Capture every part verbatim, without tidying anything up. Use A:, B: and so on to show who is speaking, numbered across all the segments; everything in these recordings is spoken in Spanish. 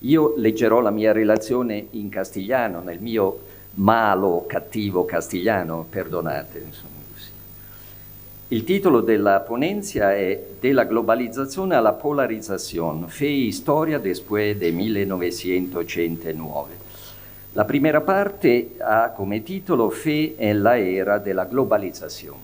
A: Io leggerò la mia relazione in castigliano, nel mio malo, cattivo castigliano, perdonate. Insomma, così. Il titolo della ponenza è Della globalizzazione alla polarizzazione, fe y storia después de millenovecento ochenta y nueve. La primera parte ha come titolo Fe en la era de la globalización.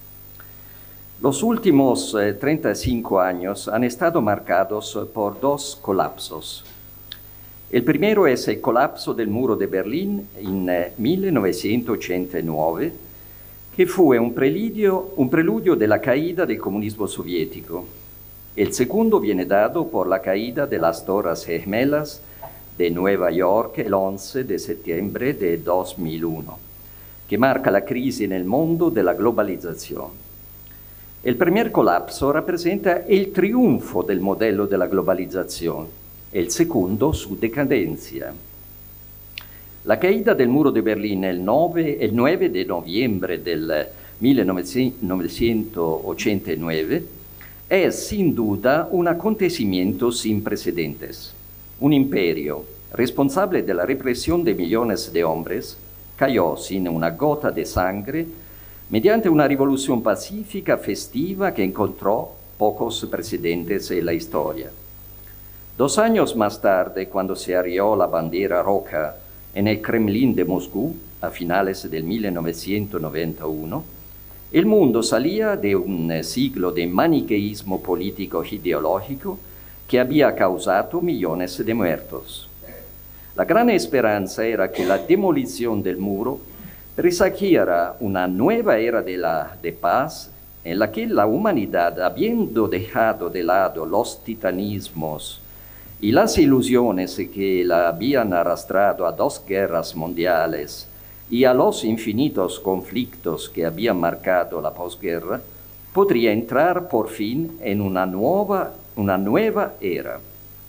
A: Los últimos eh, treinta y cinco años han estado marcados por dos colapsos. El primero es el colapso del muro de Berlín en eh, millenovecento ochenta y nueve, que fue un preludio, un preludio de la caída del comunismo soviético. El segundo viene dado por la caída de las Torres Gemelas de Nueva York el once de septiembre de dos mil uno, que marca la crisis en el mundo de la globalización. El primer colapso representa el triunfo del modelo de la globalización, el segundo su decadencia. La caída del muro de Berlín el, el nueve de noviembre del millenovecento ochenta y nueve es sin duda un acontecimiento sin precedentes. Un imperio responsable de la represión de millones de hombres cayó sin una gota de sangre mediante una revolución pacífica, festiva, que encontró pocos precedentes en la historia. Dos años más tarde, cuando se arrió la bandera roja en el Kremlin de Moscú, a finales del millenovecento noventa y uno, el mundo salía de un siglo de maniqueísmo político ideológico que había causado millones de muertos. La gran esperanza era que la demolición del muro presagiara una nueva era de, la, de paz en la que la humanidad, habiendo dejado de lado los titanismos y las ilusiones que la habían arrastrado a dos guerras mundiales y a los infinitos conflictos que habían marcado la posguerra, podría entrar por fin en una nueva, una nueva era.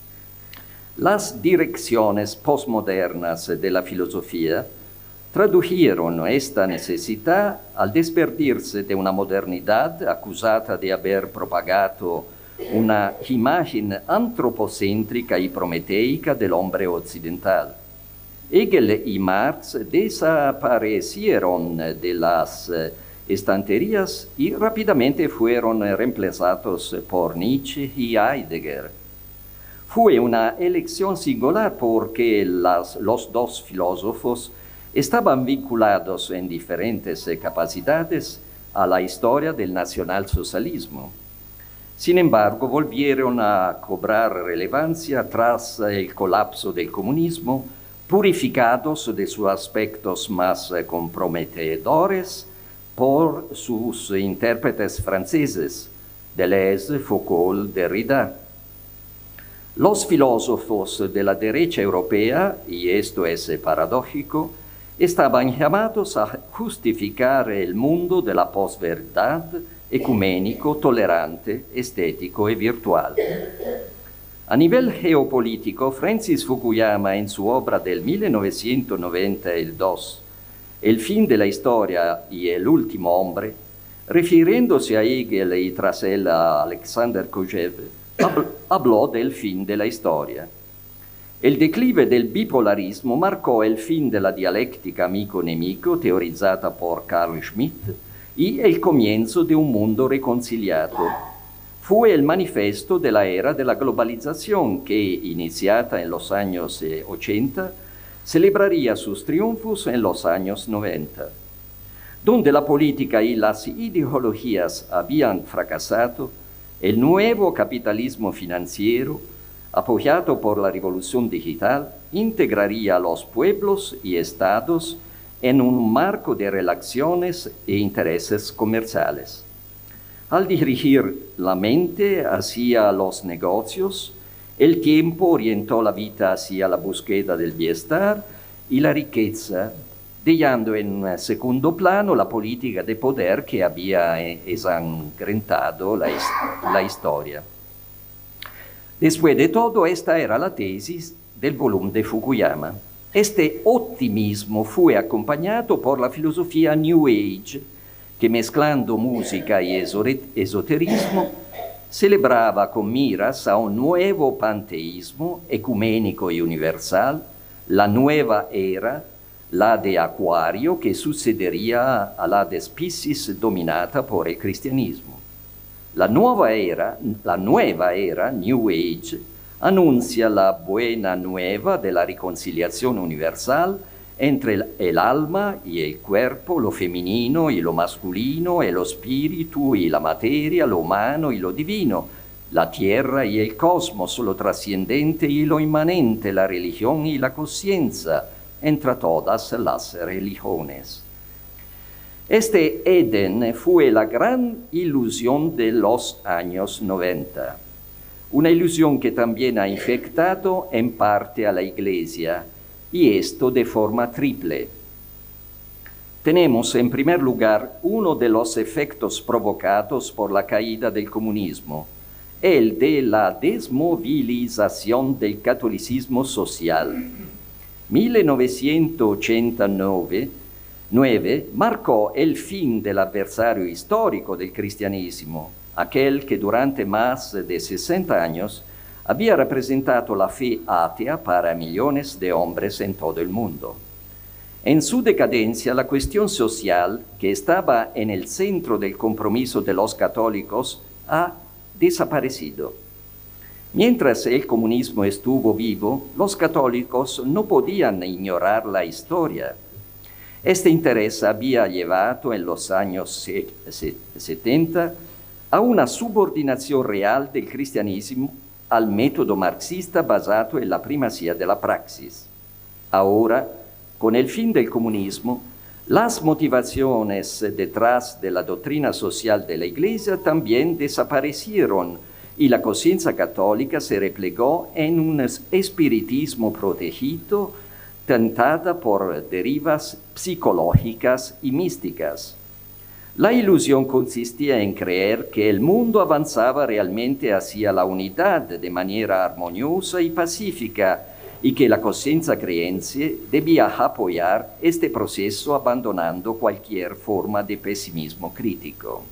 A: Las direcciones postmodernas de la filosofía tradujeron esta necesidad al desperdirse de una modernidad acusada de haber propagado una imagen antropocéntrica y prometeica del hombre occidental. Hegel y Marx desaparecieron de las estanterías y rápidamente fueron reemplazados por Nietzsche y Heidegger. Fue una elección singular porque las, los dos filósofos estaban vinculados en diferentes capacidades a la historia del nacionalsocialismo. Sin embargo, volvieron a cobrar relevancia tras el colapso del comunismo, purificados de sus aspectos más comprometedores por sus intérpretes franceses, Deleuze, Foucault, Derrida. Los filósofos de la derecha europea, y esto es paradójico, estaban llamados a justificar el mundo de la posverdad ecuménico, tolerante, estético y virtual. A nivel geopolítico, Francis Fukuyama, en su obra del millenovecento noventa y dos, El fin de la historia y el último hombre, refiriéndose a Hegel y tras él a Alexander Kojève, habló del fin de la historia. El declive del bipolarismo marcó el fin de la dialéctica amico-nemico teorizada por Carl Schmitt y el comienzo de un mundo reconciliado. Fue el manifiesto de la era de la globalización que, iniciada en los años ochenta, celebraría sus triunfos en los años noventa. Donde la política y las ideologías habían fracasado, el nuevo capitalismo financiero, apoyado por la revolución digital, integraría a los pueblos y estados en un marco de relaciones e intereses comerciales. Al dirigir la mente hacia los negocios, el tiempo orientó la vida hacia la búsqueda del bienestar y la riqueza, dejando en segundo plano la política de poder que había ensangrentado la, la historia. Después de todo, esta era la tesis del volumen de Fukuyama. Este optimismo fue acompañado por la filosofía New Age, que mezclando música y esoterismo celebraba con miras a un nuevo panteísmo ecuménico y universal, la nueva era, la de Acuario, que sucedería a la de Piscis dominata por el cristianismo. La nueva era, la nueva era, New Age, anuncia la buena nueva de la reconciliación universal entre el, el alma y el cuerpo, lo femenino y lo masculino, el espíritu y la materia, lo humano y lo divino, la tierra y el cosmos, lo trascendente y lo inmanente, la religión y la conciencia, entre todas las religiones. Este Edén fue la gran ilusión de los años noventa, una ilusión que también ha infectado en parte a la Iglesia, y esto de forma triple. Tenemos en primer lugar uno de los efectos provocados por la caída del comunismo, el de la desmovilización del catolicismo social. mil novecientos ochenta y nueve marcó el fin del adversario histórico del cristianismo, aquel que durante más de sesenta años había representado la fe atea para millones de hombres en todo el mundo. En su decadencia, la cuestión social, que estaba en el centro del compromiso de los católicos, ha desaparecido. Mientras el comunismo estuvo vivo, los católicos no podían ignorar la historia. Este interés había llevado en los años setenta a una subordinación real del cristianismo al método marxista basado en la primacía de la praxis. Ahora, con el fin del comunismo, las motivaciones detrás de la doctrina social de la Iglesia también desaparecieron y la conciencia católica se replegó en un espiritismo protegido, tentada por derivas psicológicas y místicas. La ilusión consistía en creer que el mundo avanzaba realmente hacia la unidad de manera armoniosa y pacífica y que la conciencia creencia debía apoyar este proceso abandonando cualquier forma de pesimismo crítico.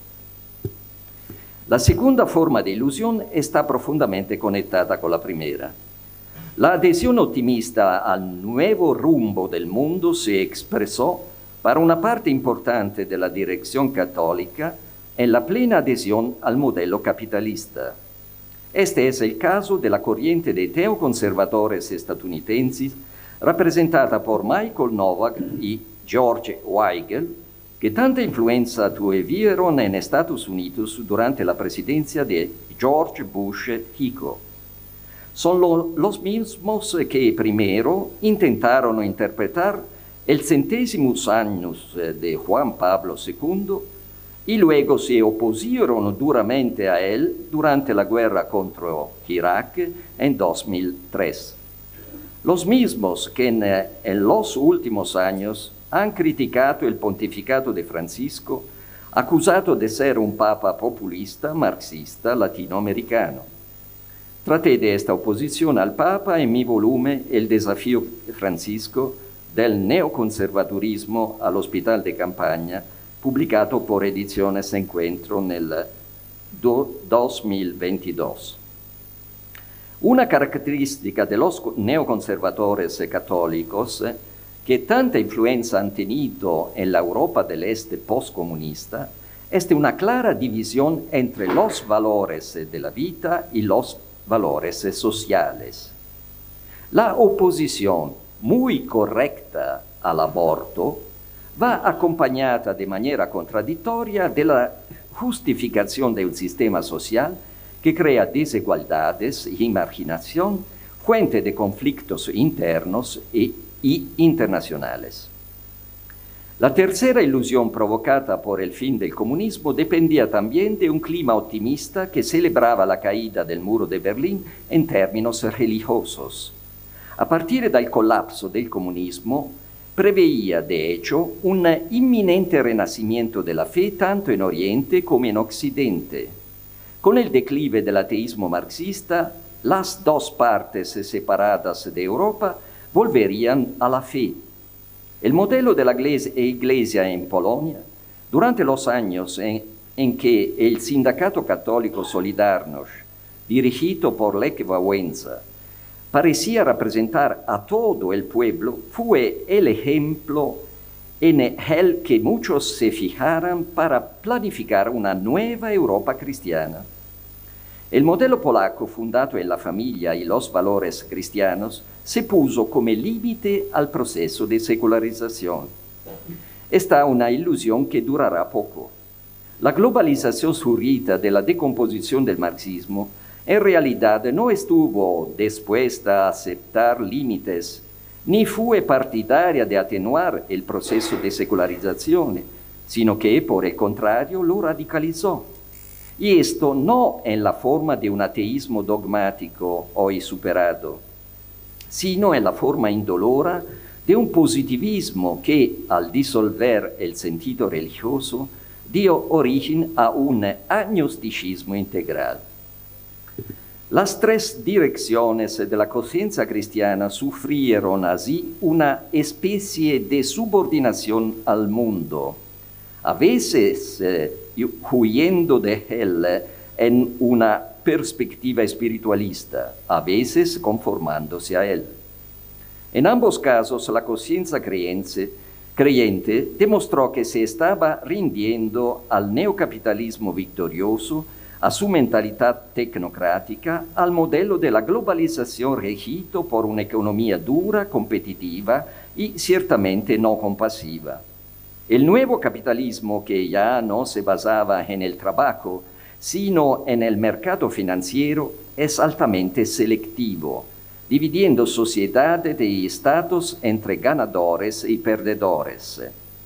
A: La segunda forma de ilusión está profundamente conectada con la primera. La adhesión optimista al nuevo rumbo del mundo se expresó para una parte importante de la dirección católica en la plena adhesión al modelo capitalista. Este es el caso de la corriente de teoconservadores estadounidenses representada por Michael Novak y George Weigel, que tanta influencia tuvieron en Estados Unidos durante la presidencia de George Bush hijo. Son lo, los mismos que primero intentaron interpretar el centésimos años de Juan Pablo segundo y luego se opusieron duramente a él durante la guerra contra Irak en dos mil tres. Los mismos que en, en los últimos años han criticado el pontificado de Francisco, acusado de ser un papa populista, marxista, latinoamericano. Traté de esta oposición al papa en mi volumen El desafío Francisco, del neoconservadurismo al hospital de campaña, publicado por Ediciones Encuentro en el dos mil veintidós. Una característica de los neoconservadores católicos que tanta influencia han tenido en la Europa del Este postcomunista es una clara división entre los valores de la vida y los valores sociales. La oposición muy correcta al aborto va acompañada de manera contradictoria de la justificación de un sistema social que crea desigualdades y marginación, fuente de conflictos internos y, y internacionales. La tercera ilusión provocada por el fin del comunismo dependía también de un clima optimista que celebraba la caída del muro de Berlín en términos religiosos. A partir del colapso del comunismo, preveía, de hecho, un inminente renacimiento de la fe tanto en Oriente como en Occidente. Con el declive del ateísmo marxista, las dos partes separadas de Europa volverían a la fe. El modelo de la iglesia en Polonia, durante los años en, en que el Sindicato Católico Solidarność, dirigido por Lech Wałęsa, parecía representar a todo el pueblo, fue el ejemplo en el que muchos se fijaran para planificar una nueva Europa cristiana. El modelo polaco, fundado en la familia y los valores cristianos, se puso como límite al proceso de secularización. Esta es una ilusión que durará poco. La globalización surgida de la decomposición del marxismo en realidad no estuvo dispuesta a aceptar límites, ni fue partidaria de atenuar el proceso de secularización, sino que, por el contrario, lo radicalizó. Y esto no en la forma de un ateísmo dogmático hoy superado, sino en la forma indolora de un positivismo que, al disolver el sentido religioso, dio origen a un agnosticismo integral. Las tres direcciones de la conciencia cristiana sufrieron así una especie de subordinación al mundo, a veces eh, huyendo de él en una perspectiva espiritualista, a veces conformándose a él. En ambos casos, la conciencia creyente, creyente demostró que se estaba rindiendo al neocapitalismo victorioso, a su mentalidad tecnocrática, al modelo de la globalización regido por una economía dura, competitiva y ciertamente no compasiva. El nuevo capitalismo, que ya no se basaba en el trabajo, sino en el mercado financiero, es altamente selectivo, dividiendo sociedades y estados entre ganadores y perdedores.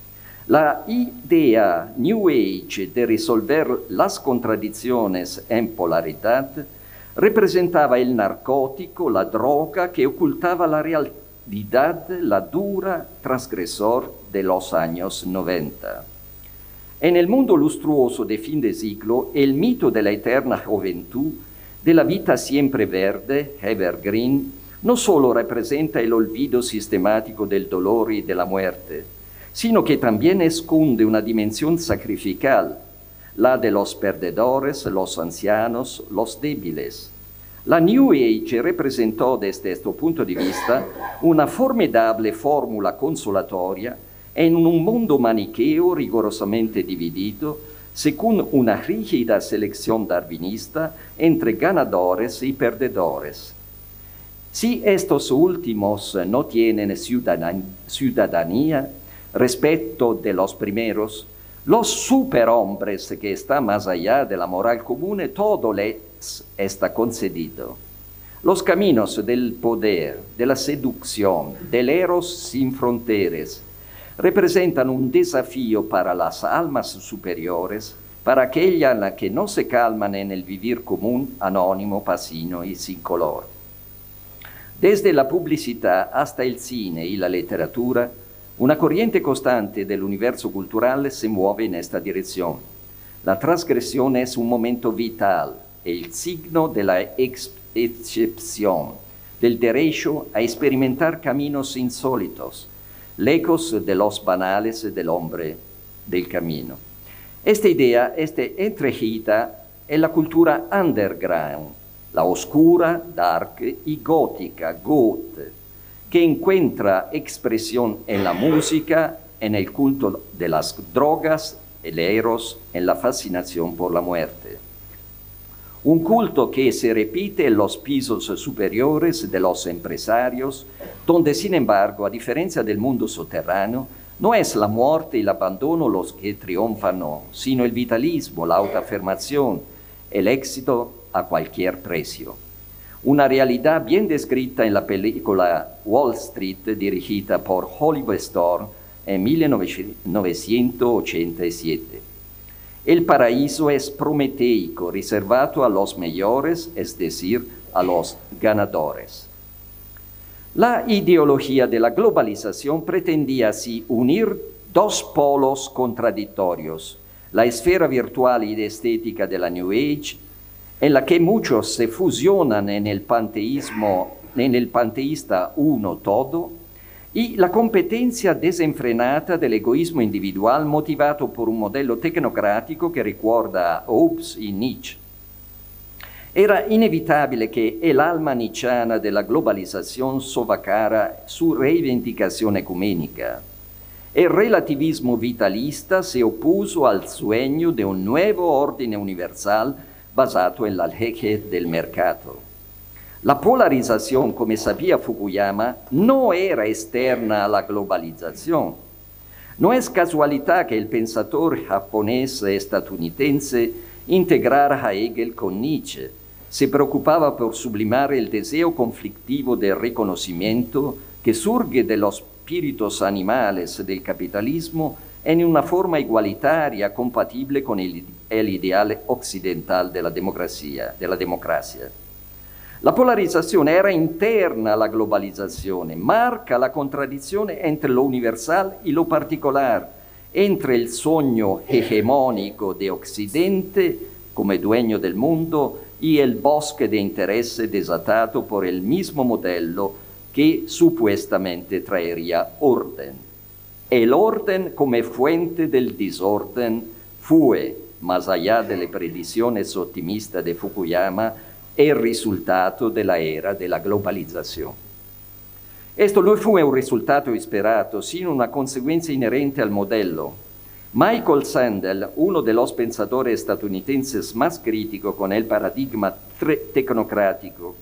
A: La idea New Age de resolver las contradicciones en polaridad representaba el narcótico, la droga que ocultaba la realidad, la dura transgresor de los años noventa. En el mundo lustruoso de fin de siglo, el mito de la eterna juventud, de la vida siempre verde, evergreen, no solo representa el olvido sistemático del dolor y de la muerte, sino que también esconde una dimensión sacrificial, la de los perdedores, los ancianos, los débiles. La New Age representó desde este punto de vista una formidable fórmula consolatoria en un mundo maniqueo rigorosamente dividido según una rígida selección darwinista entre ganadores y perdedores. Si estos últimos no tienen ciudadanía respecto de los primeros, los superhombres que están más allá de la moral común, todo les está concedido. Los caminos del poder, de la seducción, del eros sin fronteras, representan un desafío para las almas superiores, para aquellas que no se calman en el vivir común, anónimo, pasino y sin color. Desde la publicidad hasta el cine y la literatura, una corriente constante del universo cultural se mueve en esta dirección. La transgresión es un momento vital, el signo de la excepción, del derecho a experimentar caminos insólitos, lejos de los banales del hombre del camino. Esta idea está entregida en la cultura underground, la oscura, dark y gótica, goth, que encuentra expresión en la música, en el culto de las drogas, el eros, en la fascinación por la muerte. Un culto que se repite en los pisos superiores de los empresarios, donde, sin embargo, a diferencia del mundo subterráneo, no es la muerte y el abandono los que triunfan, no, sino el vitalismo, la autoafirmación, el éxito a cualquier precio. Una realidad bien descrita en la película Wall Street, dirigida por Oliver Stone en mil novecientos ochenta y siete. El paraíso es prometeico, reservado a los mejores, es decir, a los ganadores. La ideología de la globalización pretendía así unir dos polos contradictorios, la esfera virtual y estética de la New Age, en la que muchos se fusionan en el panteísmo, en el panteísta uno todo, y la competencia desenfrenata dell'egoismo individual motivato por un modello tecnocratico che ricorda Hobbes e Nietzsche. Era inevitabile que el alma nietzschiana de la globalización sovacara su reivindicación ecuménica. El relativismo vitalista se opuso al sueño de un nuevo orden universal basado en la ley del mercado. La polarización, como sabía Fukuyama, no era externa a la globalización. No es casualidad que el pensador japonés estadounidense integrara a Hegel con Nietzsche. Se preocupaba por sublimar el deseo conflictivo de reconocimiento que surge de los espíritus animales del capitalismo en una forma igualitaria compatible con el, el ideal occidental de la democracia, de la democracia. La polarización era interna a la globalización, marca la contradicción entre lo universal y lo particular, entre el sueño hegemónico de Occidente como dueño del mundo y el bosque de intereses desatado por el mismo modelo que supuestamente traería orden. El orden como fuente del desorden fue, más allá de las predicciones optimistas de Fukuyama, el resultado de la era de la globalización. Esto no fue un resultado esperado, sino una consecuencia inherente al modelo. Michael Sandel, uno de los pensadores estadounidenses más críticos con el paradigma tecnocrático,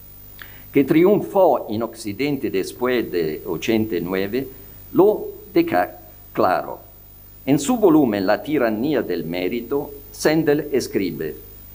A: que triunfó en Occidente después de ochenta y nueve, lo deja claro. En su volumen La tiranía del mérito, Sandel escribe: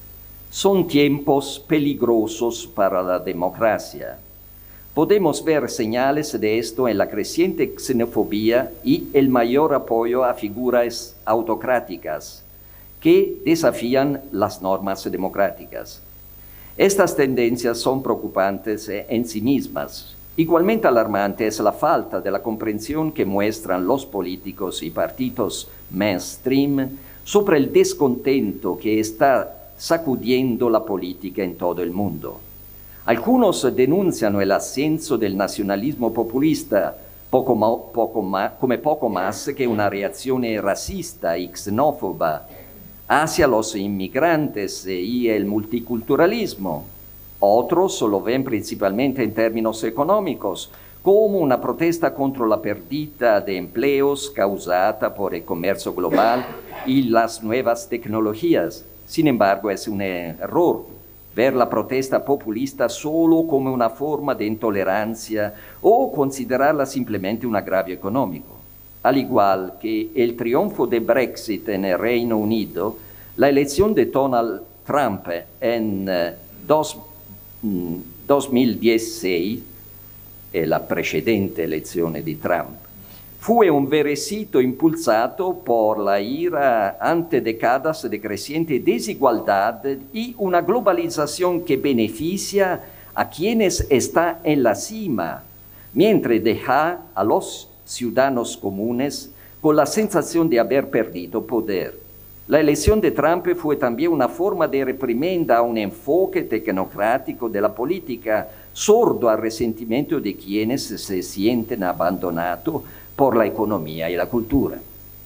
A: son tiempos peligrosos para la democracia. Podemos ver señales de esto en la creciente xenofobia y el mayor apoyo a figuras autocráticas que desafían las normas democráticas. Estas tendencias son preocupantes en sí mismas. Igualmente alarmante es la falta de la comprensión que muestran los políticos y partidos mainstream sobre el descontento que está sacudiendo la política en todo el mundo. Algunos denuncian el ascenso del nacionalismo populista poco, poco más, como poco más que una reacción racista y xenófoba hacia los inmigrantes y el multiculturalismo. Otros lo ven principalmente en términos económicos, como una protesta contra la pérdida de empleos causada por el comercio global y las nuevas tecnologías. Sin embargo, es un error ver la protesta populista solo como una forma de intolerancia o considerarla simplemente un agravio económico. Al igual que el triunfo de Brexit en el Reino Unido, la elección de Donald Trump en eh, dos, mm, dos mil dieciséis, eh, la precedente elección de Trump, fue un veredicto impulsado por la ira ante décadas de creciente desigualdad y una globalización que beneficia a quienes están en la cima, mientras deja a los ciudadanos comunes con la sensación de haber perdido poder. La elección de Trump fue también una forma de reprimenda a un enfoque tecnocrático de la política, sordo al resentimiento de quienes se sienten abandonados por la economía y la cultura.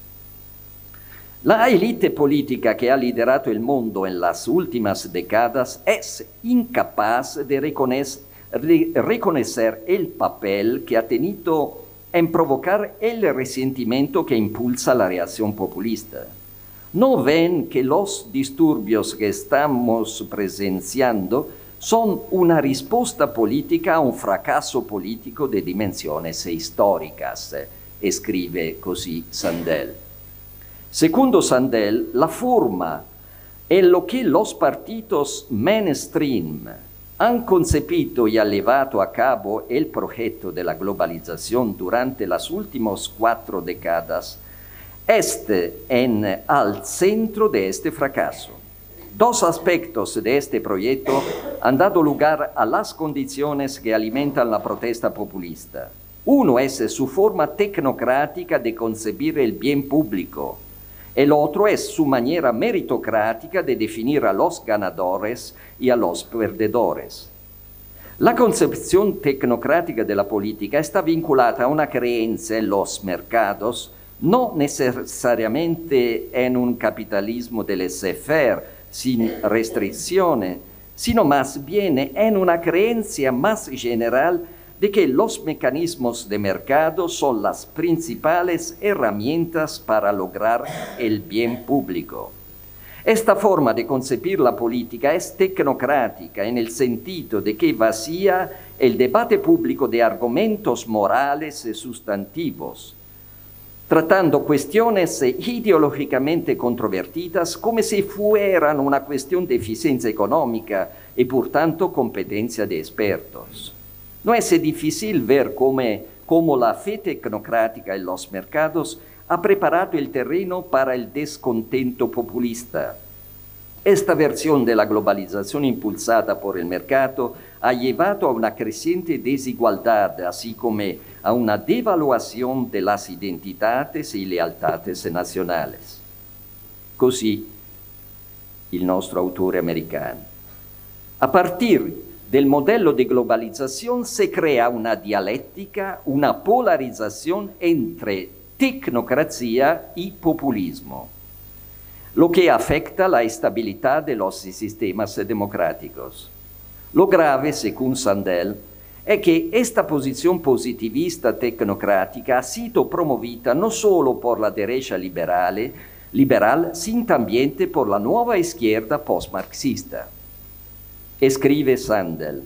A: La élite política que ha liderado el mundo en las últimas décadas es incapaz de reconocer, de reconocer el papel que ha tenido en provocar el resentimiento que impulsa la reacción populista. No ven que los disturbios que estamos presenciando son una risposta política a un fracaso político de dimensiones históricas, escribe così Sandel. Secondo Sandel, la forma en lo que los partidos mainstream han concebido y han llevado a cabo el proyecto de la globalización durante las últimas cuatro décadas este en al centro de este fracaso. Dos aspectos de este proyecto han dado lugar a las condiciones que alimentan la protesta populista. Uno es su forma tecnocrática de concebir el bien público. El otro es su manera meritocrática de definir a los ganadores y a los perdedores. La concepción tecnocrática de la política está vinculada a una creencia en los mercados, no necesariamente en un capitalismo de laissez-faire, sin restricciones, sino más bien en una creencia más general de que los mecanismos de mercado son las principales herramientas para lograr el bien público. Esta forma de concebir la política es tecnocrática en el sentido de que vacía el debate público de argumentos morales y sustantivos, tratando cuestiones ideológicamente controvertidas como si fueran una cuestión de eficiencia económica y por tanto competencia de expertos. No es difícil ver cómo, cómo la fe tecnocrática en los mercados ha preparado el terreno para el descontento populista. Esta versión de la globalización impulsada por el mercado ha llevado a una creciente desigualdad, así como a una devaluación de las identidades y lealtades nacionales. Così il nostro autore americano. A partir del modelo de globalización se crea una dialéctica, una polarización entre tecnocracia y populismo, lo que afecta la estabilidad de los sistemas democráticos. Lo grave, según Sandel, es que esta posición positivista tecnocrática ha sido promovida no solo por la derecha liberal, liberal sino también por la nueva izquierda postmarxista. Escribe Sandel,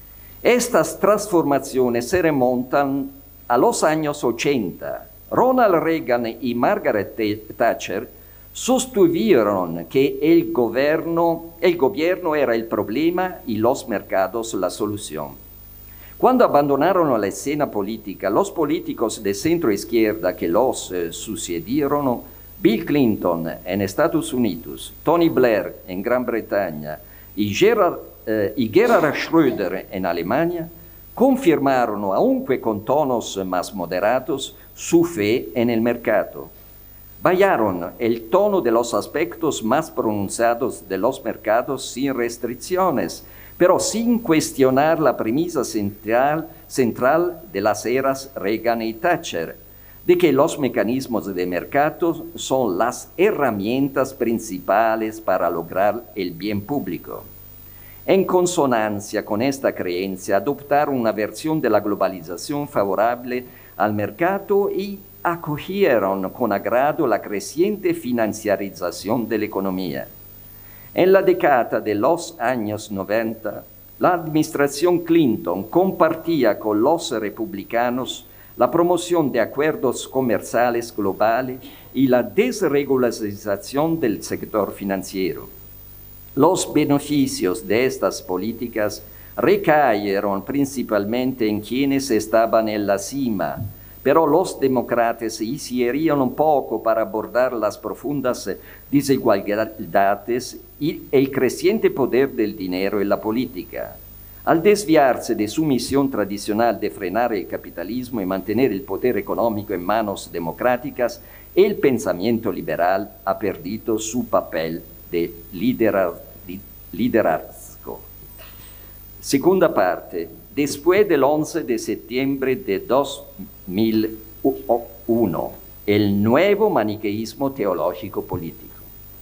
A: estas transformaciones se remontan a los años ochenta. Ronald Reagan y Margaret Thatcher sostuvieron que el gobierno, el gobierno era el problema y los mercados la solución. Cuando abandonaron la escena política, los políticos de centro-izquierda que los eh, sucedieron, Bill Clinton en Estados Unidos, Tony Blair en Gran Bretaña y Gerhard, eh, y Gerhard Schröder en Alemania, confirmaron, aunque con tonos más moderados, su fe en el mercado. Vallaron el tono de los aspectos más pronunciados de los mercados sin restricciones, pero sin cuestionar la premisa central, central de las eras Reagan y Thatcher, de que los mecanismos de mercado son las herramientas principales para lograr el bien público. En consonancia con esta creencia, adoptaron una versión de la globalización favorable al mercado y acogieron con agrado la creciente financiarización de la economía. En la década de los años noventa, la administración Clinton compartía con los republicanos la promoción de acuerdos comerciales globales y la desregularización del sector financiero. Los beneficios de estas políticas recayeron principalmente en quienes estaban en la cima, pero los demócratas hicieron un poco para abordar las profundas desigualdades y el creciente poder del dinero en la política. Al desviarse de su misión tradicional de frenar el capitalismo y mantener el poder económico en manos democráticas, el pensamiento liberal ha perdido su papel de liderazgo. Segunda parte. Después del once de septiembre de dos mil uno, el nuevo maniqueísmo teológico político.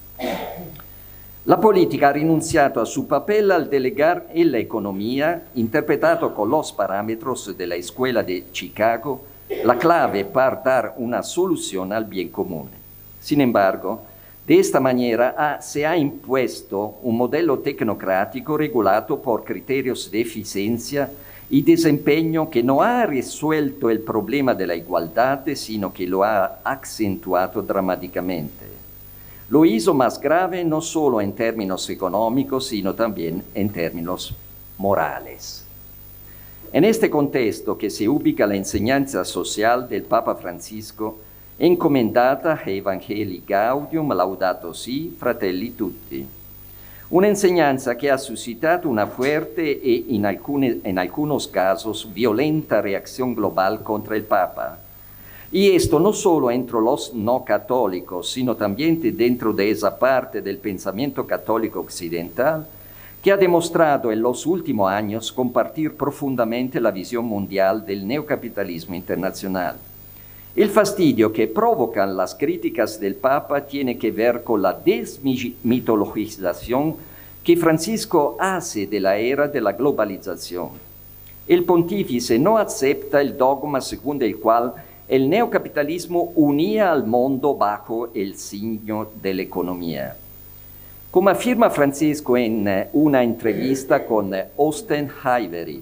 A: La política ha rinunciado a su papel al delegar en la economía, interpretado con los parámetros de la Escuela de Chicago, la clave para dar una solución al bien común. Sin embargo, de esta manera ha, se ha impuesto un modelo tecnocrático regulado por criterios de eficiencia y desempeño que no ha resuelto el problema de la igualdad, sino que lo ha acentuado dramáticamente. Lo hizo más grave no solo en términos económicos, sino también en términos morales. En este contexto que se ubica la enseñanza social del Papa Francisco, encomendata Evangelii Gaudium Laudato Si Fratelli Tutti, una enseñanza que ha suscitado una fuerte y en, alcune, en algunos casos violenta reacción global contra el Papa. Y esto no solo entre los no católicos, sino también dentro de esa parte del pensamiento católico occidental que ha demostrado en los últimos años compartir profundamente la visión mundial del neocapitalismo internacional. El fastidio que provocan las críticas del Papa tiene que ver con la desmitologización que Francisco hace de la era de la globalización. El pontífice no acepta el dogma según el cual el neocapitalismo unía al mundo bajo el signo de la economía. Como afirma Francisco en una entrevista con Austen Ivery,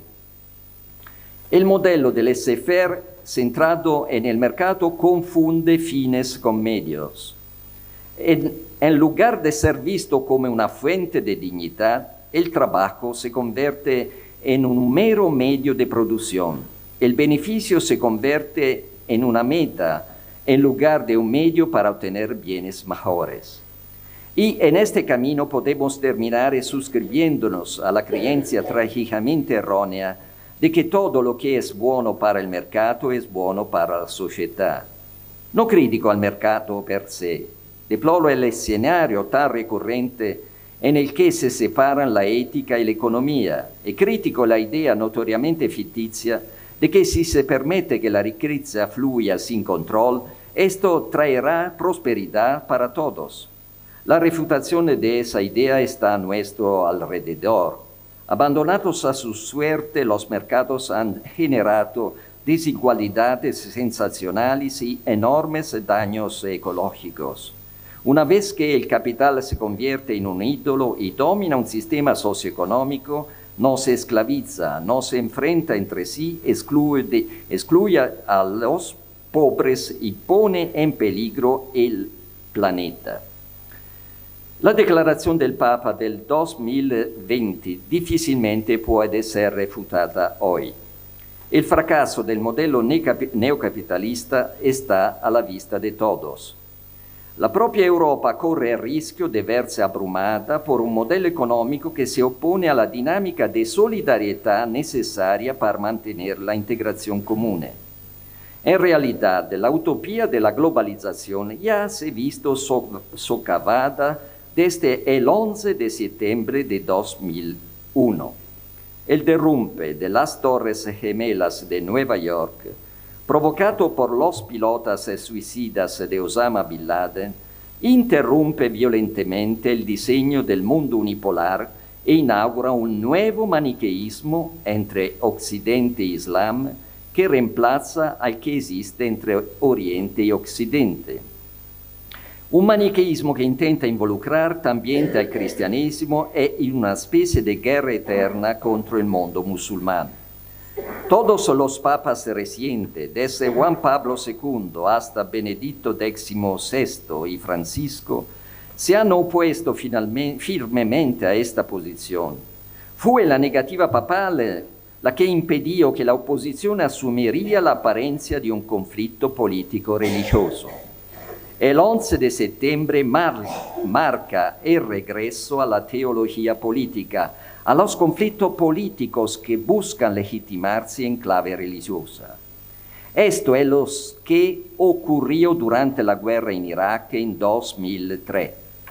A: el modelo del laissez-faire centrado en el mercado confunde fines con medios. En, en lugar de ser visto como una fuente de dignidad, el trabajo se convierte en un mero medio de producción. El beneficio se convierte en una meta en lugar de un medio para obtener bienes mejores. Y en este camino podemos terminar suscribiéndonos a la creencia trágicamente errónea de que todo lo que es bueno para el mercado es bueno para la sociedad. No critico al mercado per se, deploro el escenario tan recurrente en el que se separan la ética y la economía, y critico la idea notoriamente ficticia de que si se permite que la riqueza fluya sin control, esto traerá prosperidad para todos. La refutación de esa idea está a nuestro alrededor. Abandonados a su suerte, los mercados han generado desigualdades sensacionales y enormes daños ecológicos. Una vez que el capital se convierte en un ídolo y domina un sistema socioeconómico, no se esclaviza, no se enfrenta entre sí, excluye, excluye a los pobres y pone en peligro el planeta. La declaración del Papa del dos mil veinte difícilmente puede ser refutada hoy. El fracaso del modelo neocapitalista está a la vista de todos. La propia Europa corre el riesgo de verse abrumada por un modelo económico que se opone a la dinámica de solidaridad necesaria para mantener la integración común. En realidad, la utopía de la globalización ya se ha visto so socavada desde el once de septiembre de dos mil uno. El derrumbe de las Torres Gemelas de Nueva York, provocado por los pilotos suicidas de Osama Bin Laden, interrumpe violentamente el diseño del mundo unipolar e inaugura un nuevo maniqueísmo entre Occidente e Islam que reemplaza al que existe entre Oriente y Occidente. Un maniqueísmo que intenta involucrar también al cristianismo en una especie de guerra eterna contra el mundo musulmán. Todos los papas recientes, desde Juan Pablo segundo hasta Benedicto dieciséis y Francisco, se han opuesto firmemente a esta posición. Fue la negativa papal la que impidió que la oposición asumiría la apariencia de un conflicto político-religioso. El once de septiembre mar marca el regreso a la teología política, a los conflictos políticos que buscan legitimarse en clave religiosa. Esto es lo que ocurrió durante la guerra en Irak en dos mil tres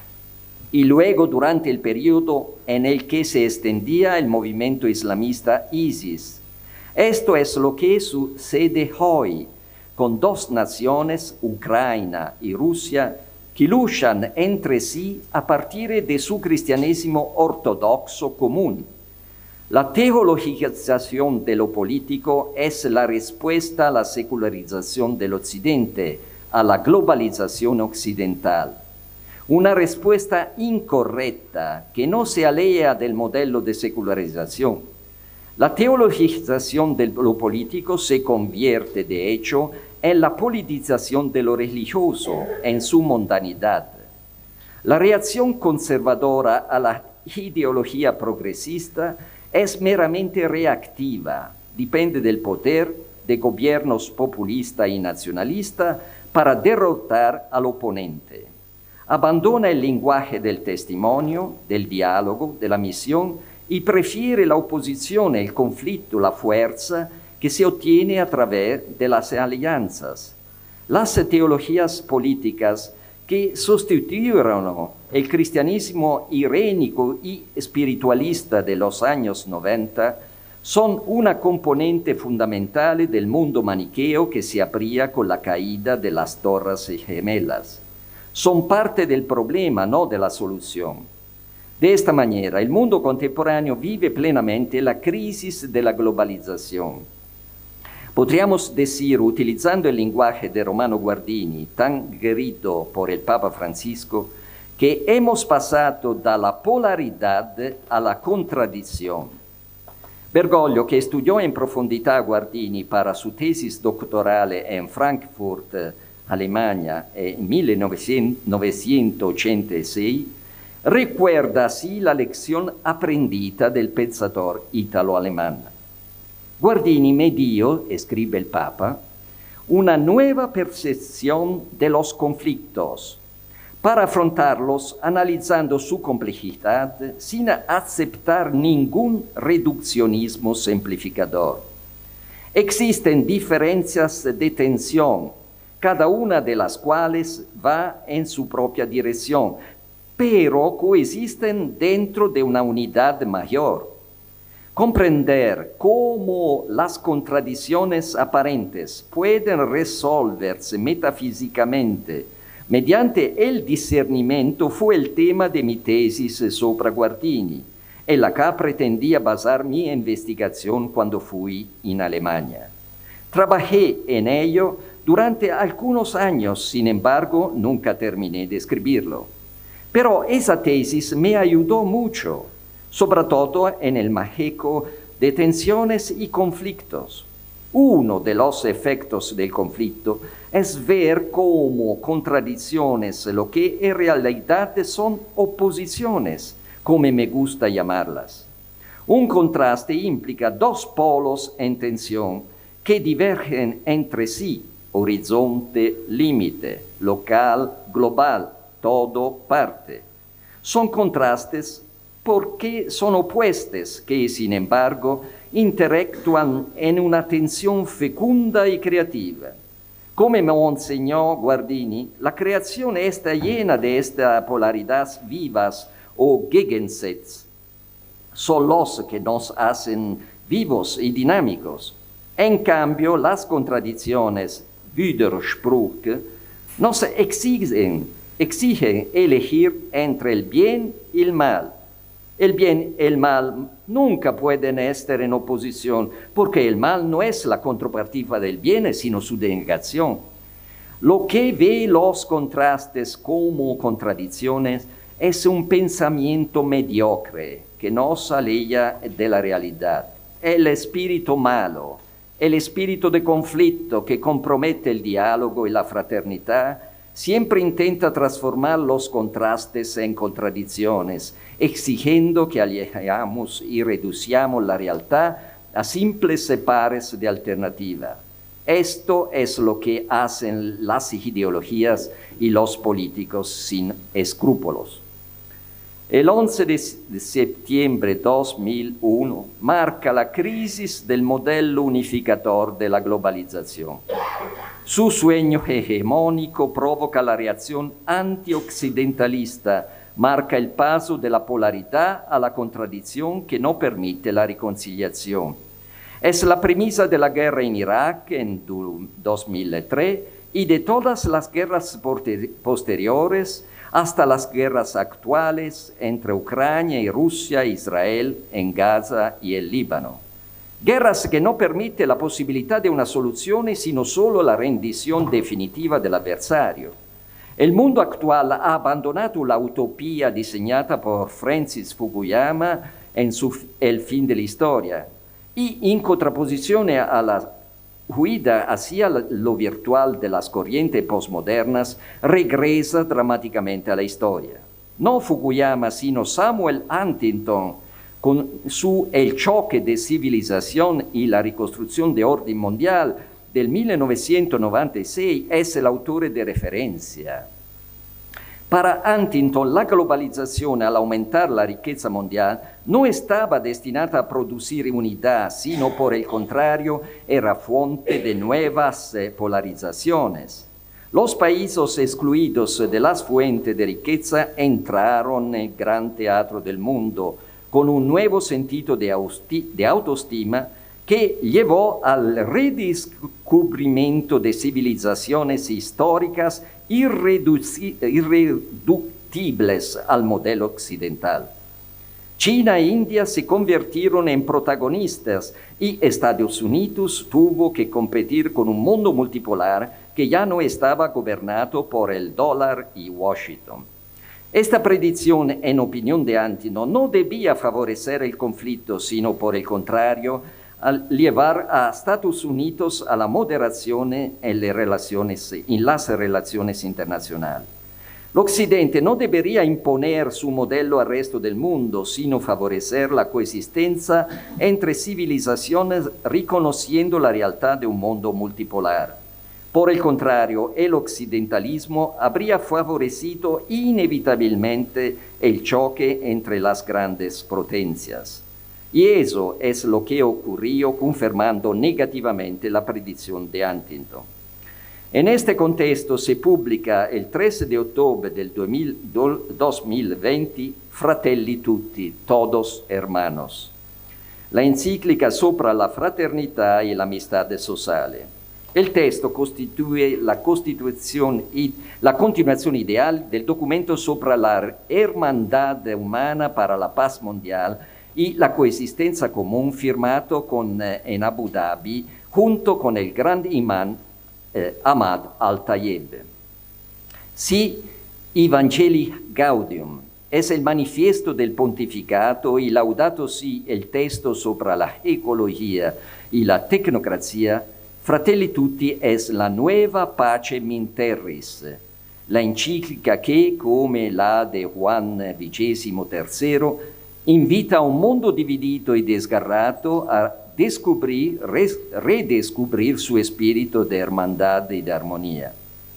A: y luego durante el periodo en el que se extendía el movimiento islamista ISIS. Esto es lo que sucede hoy con dos naciones, Ucrania y Rusia, que luchan entre sí a partir de su cristianismo ortodoxo común. La teologización de lo político es la respuesta a la secularización del Occidente, a la globalización occidental. Una respuesta incorrecta que no se alea del modelo de secularización. La teologización de lo político se convierte, de hecho, en la politización de lo religioso, en su mundanidad. La reacción conservadora a la ideología progresista es meramente reactiva, depende del poder de gobiernos populista y nacionalista para derrotar al oponente. Abandona el lenguaje del testimonio, del diálogo, de la misión y prefiere la oposición, el conflicto, la fuerza que se obtiene a través de las alianzas. Las teologías políticas que sustituyeron el cristianismo irénico y espiritualista de los años noventa, son una componente fundamental del mundo maniqueo que se abría con la caída de las Torres Gemelas. Son parte del problema, no de la solución. De esta manera, el mundo contemporáneo vive plenamente la crisis de la globalización. Podríamos decir, utilizando el lenguaje de Romano Guardini, tan querido por el Papa Francisco, que hemos pasado de la polaridad a la contradicción. Bergoglio, che studiò in profondità Guardini para su tesis doctorale in Frankfurt, Alemania, en mil novecientos ochenta y seis, recuerda así la lección aprendida del pensador italo-alemán. Guardini me dio, escribe el Papa, una nueva percepción de los conflictos, para afrontarlos analizando su complejidad sin aceptar ningún reduccionismo simplificador. Existen diferencias de tensión, cada una de las cuales va en su propia dirección, pero coexisten dentro de una unidad mayor. Comprender cómo las contradicciones aparentes pueden resolverse metafísicamente mediante el discernimiento fue el tema de mi tesis sobre Guardini, en la que pretendía basar mi investigación cuando fui en Alemania. Trabajé en ello durante algunos años, sin embargo, nunca terminé de escribirlo. Pero esa tesis me ayudó mucho, sobre todo en el manejo de tensiones y conflictos. Uno de los efectos del conflicto es ver cómo contradicciones, lo que en realidad son oposiciones, como me gusta llamarlas. Un contraste implica dos polos en tensión que divergen entre sí, horizonte, límite, local, global, todo, parte. Son contrastes porque son opuestos que, sin embargo, interactúan en una tensión fecunda y creativa. Como me enseñó Guardini, la creación está llena de estas polaridades vivas o Gegensatz. Son los que nos hacen vivos y dinámicos. En cambio, las contradicciones, Widerspruch, nos exigen, exigen elegir entre el bien y el mal. El bien y el mal nunca pueden estar en oposición, porque el mal no es la contrapartida del bien, sino su negación. Lo que ve los contrastes como contradicciones es un pensamiento mediocre que no se aleja de la realidad. El espíritu malo, el espíritu de conflicto que compromete el diálogo y la fraternidad, siempre intenta transformar los contrastes en contradicciones, exigiendo que alejemos y reduzcamos la realidad a simples pares de alternativa. Esto es lo que hacen las ideologías y los políticos sin escrúpulos. El once de septiembre de dos mil uno marca la crisis del modelo unificador de la globalización. Su sueño hegemónico provoca la reacción antioccidentalista, marca el paso de la polaridad a la contradicción que no permite la reconciliación. Es la premisa de la guerra en Irak en dos mil tres y de todas las guerras posteriores hasta las guerras actuales entre Ucrania y Rusia e Israel en Gaza y el Líbano. Guerras que no permiten la posibilidad de una solución, sino solo la rendición definitiva del adversario. El mundo actual ha abandonado la utopía diseñada por Francis Fukuyama en su El fin de la historia, y en contraposición a la huida hacia lo virtual de las corrientes postmodernas, regresa dramáticamente a la historia. No Fukuyama, sino Samuel Huntington, con su El choque de civilización y la reconstrucción de orden mundial del mil novecientos noventa y seis, es el autor de referencia. Para Huntington, la globalización, al aumentar la riqueza mundial, no estaba destinada a producir unidad, sino por el contrario, era fuente de nuevas eh, polarizaciones. Los países excluidos de las fuentes de riqueza entraron en el gran teatro del mundo con un nuevo sentido de, de autoestima que llevó al redescubrimiento de civilizaciones históricas irreductibles al modelo occidental. China e India se convirtieron en protagonistas y Estados Unidos tuvo que competir con un mundo multipolar que ya no estaba gobernado por el dólar y Washington. Esta predicción, en opinión de Antino, no debía favorecer el conflicto, sino por el contrario, al llevar a Estados Unidos a la moderación en, las relaciones, en las relaciones internacionales. El Occidente no debería imponer su modelo al resto del mundo, sino favorecer la coexistencia entre civilizaciones, reconociendo la realidad de un mundo multipolar. Por el contrario, el occidentalismo habría favorecido inevitablemente el choque entre las grandes potencias. Y eso es lo que ocurrió, confirmando negativamente la predicción de Huntington. En este contexto se publica el trece de octubre del dos mil veinte Fratelli Tutti, Todos Hermanos, la encíclica sobre la fraternidad y la amistad sociale. El texto constituye la, constitución y la continuación ideal del documento sobre la hermandad humana para la paz mundial y la coexistencia común firmado con, eh, en Abu Dhabi junto con el gran imán eh, Ahmad al-Tayeb. Si Evangelii Gaudium es el manifiesto del pontificato y Laudato Si el texto sobre la ecología y la tecnocracia, Fratelli Tutti es la nueva Pacem in Terris, la encíclica que, come la de Juan vigésimo tercero, invita a un mundo dividido y desgarrado a descubrir, redescubrir su espíritu de hermandad y de armonía.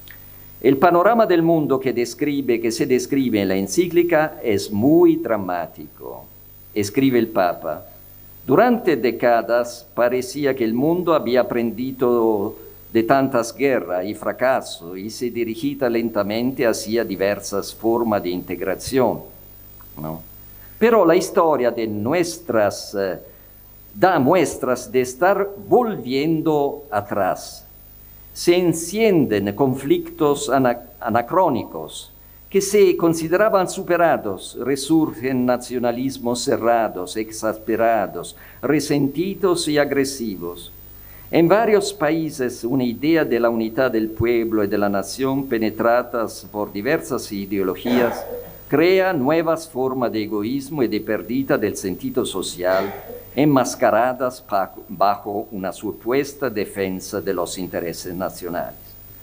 A: El panorama del mundo que, describe, que se describe en la encíclica es muy dramático, escribe el Papa. Durante décadas parecía que el mundo había aprendido de tantas guerras y fracasos y se dirigía lentamente hacia diversas formas de integración, ¿no? Pero la historia de nuestras, eh, da muestras de estar volviendo atrás. Se encienden conflictos ana anacrónicos que se consideraban superados, resurgen nacionalismos cerrados, exasperados, resentidos y agresivos. En varios países, una idea de la unidad del pueblo y de la nación, penetradas por diversas ideologías, crea nuevas formas de egoísmo y de pérdida del sentido social, enmascaradas bajo una supuesta defensa de los intereses nacionales.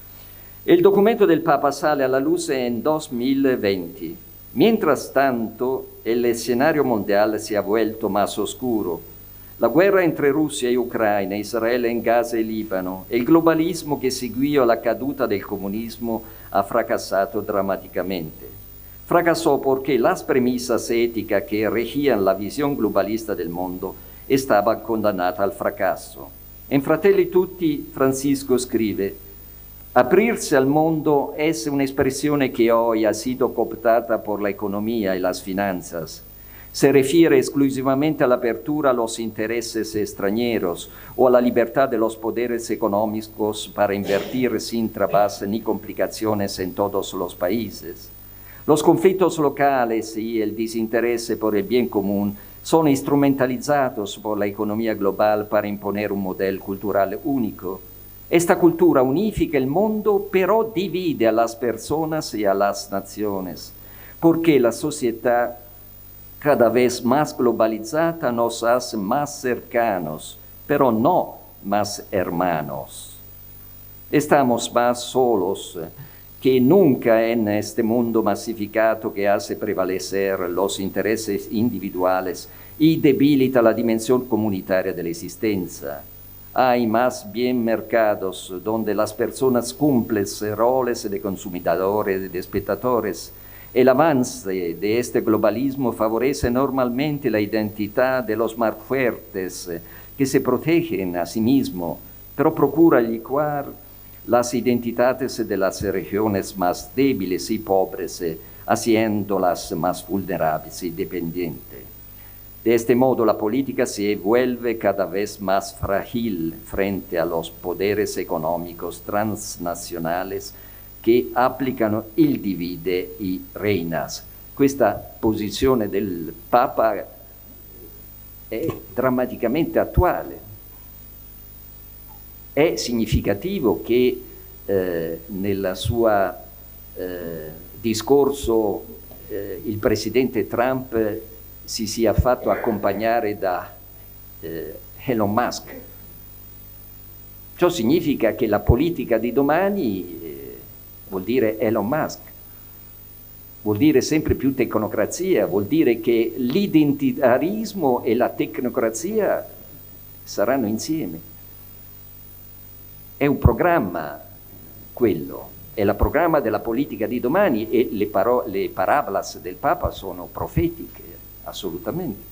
A: El documento del Papa sale a la luz en dos mil veinte. Mientras tanto, el escenario mundial se ha vuelto más oscuro. La guerra entre Rusia y Ucrania, Israel en Gaza y Líbano, el globalismo que siguió a la caduta del comunismo ha fracasado dramáticamente. Fracasó porque las premisas éticas que regían la visión globalista del mundo estaban condenadas al fracaso. En Fratelli Tutti, Francisco escribe: abrirse al mundo es una expresión que hoy ha sido cooptada por la economía y las finanzas. Se refiere exclusivamente a la apertura a los intereses extranjeros o a la libertad de los poderes económicos para invertir sin trabas ni complicaciones en todos los países. Los conflictos locales y el desinterés por el bien común son instrumentalizados por la economía global para imponer un modelo cultural único. Esta cultura unifica el mundo, pero divide a las personas y a las naciones, porque la sociedad cada vez más globalizada nos hace más cercanos, pero no más hermanos. Estamos más solos que nunca en este mundo masificado que hace prevalecer los intereses individuales y debilita la dimensión comunitaria de la existencia. Hay más bien mercados donde las personas cumplen roles de consumidores y de espectadores. El avance de este globalismo favorece normalmente la identidad de los más fuertes que se protegen a sí mismos, pero procura licuar las identidades de las regiones más débiles y pobres, haciéndolas más vulnerables y dependientes. De este modo, la política se vuelve cada vez más frágil frente a los poderes económicos transnacionales che applicano il divide i reinas. Questa posizione del Papa è drammaticamente attuale. È significativo che eh, nel suo eh, discorso eh, il presidente Trump si sia fatto accompagnare da eh, Elon Musk. Ciò significa che la politica di domani eh, vuol dire Elon Musk, vuol dire sempre più tecnocrazia, vuol dire che l'identitarismo e la tecnocrazia saranno insieme. È un programma quello, è il programma della politica di domani e le, le parabolas del Papa sono profetiche, assolutamente.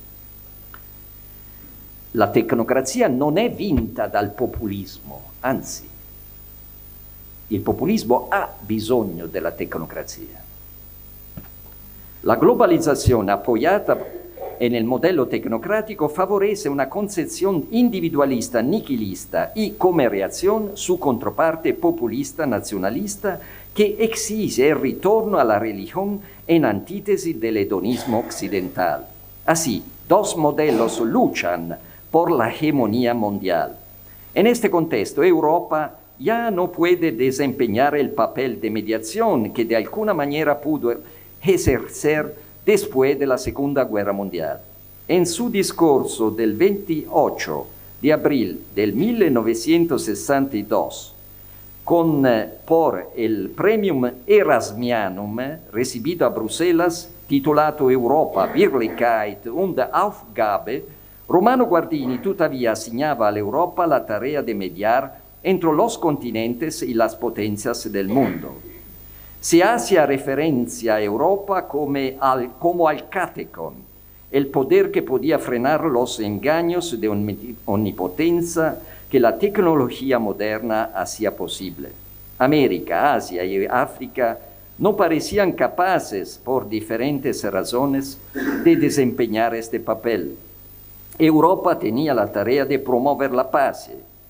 A: La tecnocrazia non è vinta dal populismo, anzi, il populismo ha bisogno della tecnocrazia. La globalizzazione appoggiata nel modello tecnocratico favorece una concezione individualista, nichilista y come reazione su controparte populista, nazionalista che exige il ritorno alla religione en antítesi del hedonismo occidental. Así, dos modelos luchan por la hegemonía mundial. En este contexto, Europa ya no puede desempeñar el papel de mediación que de alguna manera pudo ejercer después de la Segunda Guerra Mundial. En su discurso del veintiocho de abril del mil novecientos sesenta y dos, con, por el Premium Erasmianum recibido a Bruselas, titolato Europa, Wirklichkeit und Aufgabe, Romano Guardini tuttavia assignava all'Europa la tarea de mediar entre los continentes y las potencias del mundo. Se hace referencia a Europa come al, como al catecon, el poder que podía frenar los engaños de omnipotencia que la tecnología moderna hacía posible. América, Asia y África no parecían capaces, por diferentes razones, de desempeñar este papel. Europa tenía la tarea de promover la paz.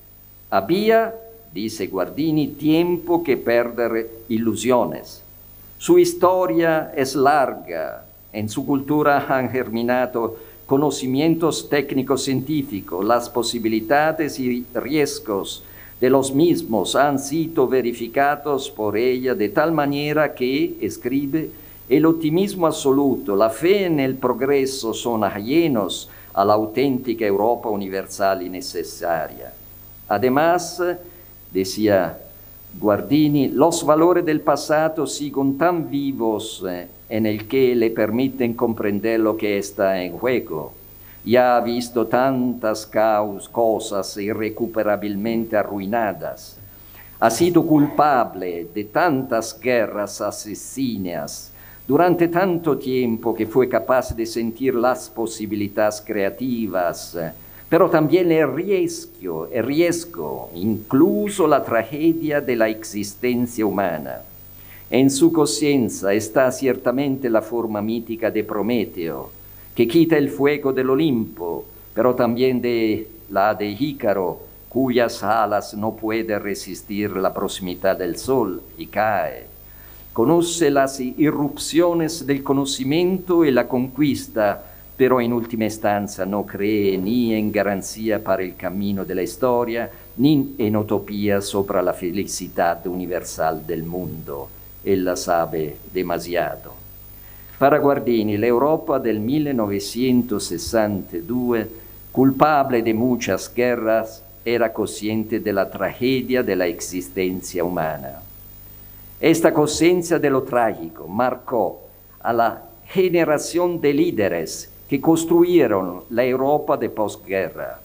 A: Había, dice Guardini, tiempo que perder ilusiones. Su historia es larga, en su cultura han germinado conocimientos técnicos científicos, las posibilidades y riesgos de los mismos han sido verificados por ella de tal manera que, escribe, el optimismo absoluto, la fe en el progreso son ajenos a la auténtica Europa universal y necesaria. Además, decía Guardini, los valores del pasado siguen tan vivos eh, en el que le permiten comprender lo que está en juego. Ya ha visto tantas causas, cosas irrecuperablemente arruinadas. Ha sido culpable de tantas guerras asesinas durante tanto tiempo que fue capaz de sentir las posibilidades creativas, pero también el riesgo, el riesgo, incluso la tragedia de la existencia humana. En su conciencia está ciertamente la forma mítica de Prometeo, que quita el fuego del Olimpo, pero también de la de Ícaro, cuyas alas no puede resistir la proximidad del sol y cae. Conoce las irrupciones del conocimiento y la conquista, pero en última instancia no cree ni en garantía para el camino de la historia, ni en utopía sobre la felicidad universal del mundo. Él la sabe demasiado. Para Guardini, l'Europa del mil novecientos sesanta y dos, culpable de muchas guerras, era consciente de la tragedia de la existencia humana. Esta conciencia de lo trágico marcó a la generación de líderes que construyeron la Europa de posguerra.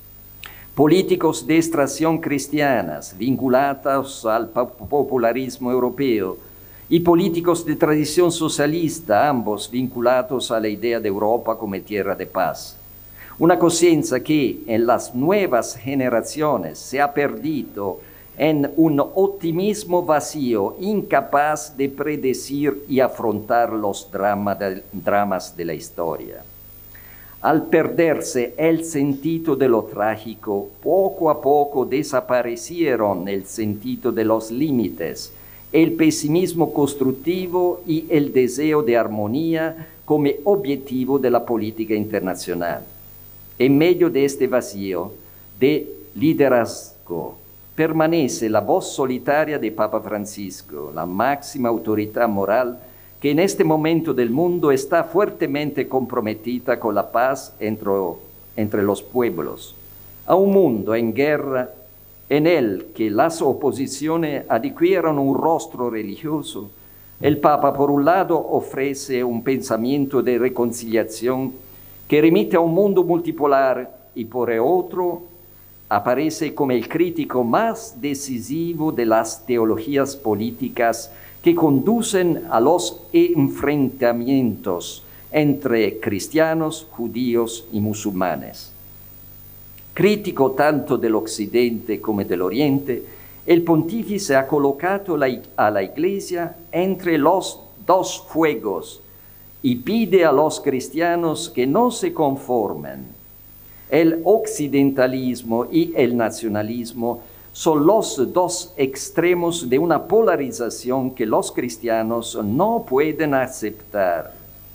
A: Políticos de extracción cristianas vinculados al popularismo europeo y políticos de tradición socialista, ambos vinculados a la idea de Europa como tierra de paz. Una conciencia que en las nuevas generaciones se ha perdido en un optimismo vacío, incapaz de predecir y afrontar los drama de, dramas de la historia. Al perderse el sentido de lo trágico, poco a poco desaparecieron el sentido de los límites, el pesimismo constructivo y el deseo de armonía como objetivo de la política internacional. En medio de este vacío de liderazgo, permanece la voz solitaria de Papa Francisco, la máxima autoridad moral que en este momento del mundo está fuertemente comprometida con la paz entre, entre los pueblos. A un mundo en guerra, en el que las oposiciones adquirieron un rostro religioso, el Papa, por un lado, ofrece un pensamiento de reconciliación que remite a un mundo multipolar y por el otro aparece como el crítico más decisivo de las teologías políticas que conducen a los enfrentamientos entre cristianos, judíos y musulmanes. Crítico tanto del Occidente como del Oriente, el pontífice ha colocado la, a la Iglesia entre los dos fuegos y pide a los cristianos que no se conformen. El occidentalismo y el nacionalismo son los dos extremos de una polarización que los cristianos no pueden aceptar.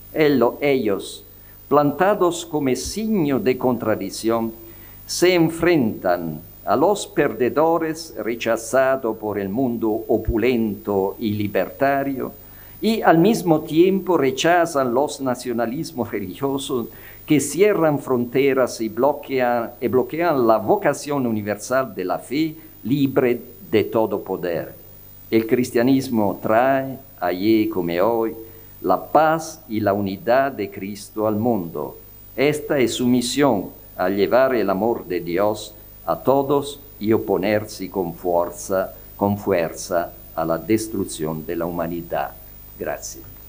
A: Ellos, plantados como signo de contradicción, se enfrentan a los perdedores rechazados por el mundo opulento y libertario, y al mismo tiempo rechazan los nacionalismos religiosos que cierran fronteras y bloquean, y bloquean la vocación universal de la fe libre de todo poder. El cristianismo trae, allí como hoy, la paz y la unidad de Cristo al mundo. Esta es su misión, a llevar el amor de Dios a todos y oponerse con fuerza, con fuerza a la destrucción de la humanidad. Gracias.